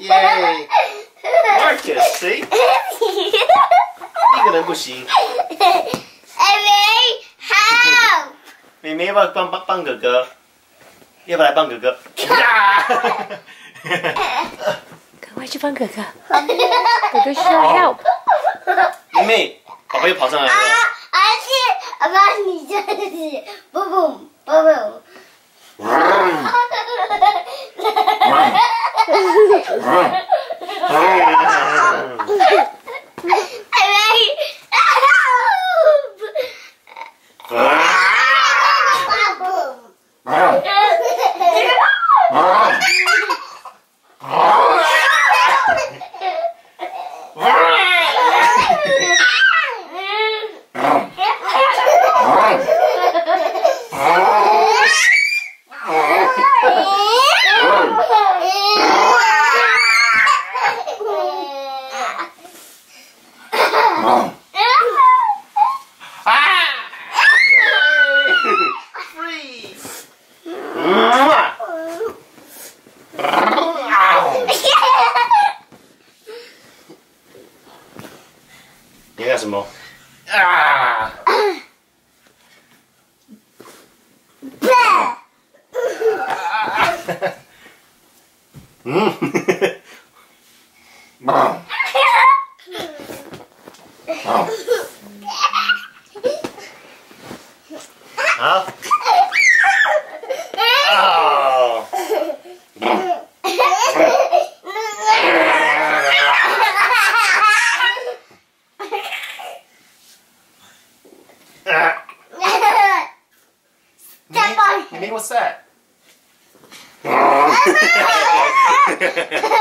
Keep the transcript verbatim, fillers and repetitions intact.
耶 ！Marcus， 谁？一个人不行。 妹妹好。 妹妹要不要帮帮帮哥哥？要不要来帮哥哥？ 赶快去帮哥哥，哥哥需要 help。 妹妹，宝贝又跑上来了。 啊，而且爸爸你这是不不不不。 你干什么？啊！嗯。好。啊！What's that?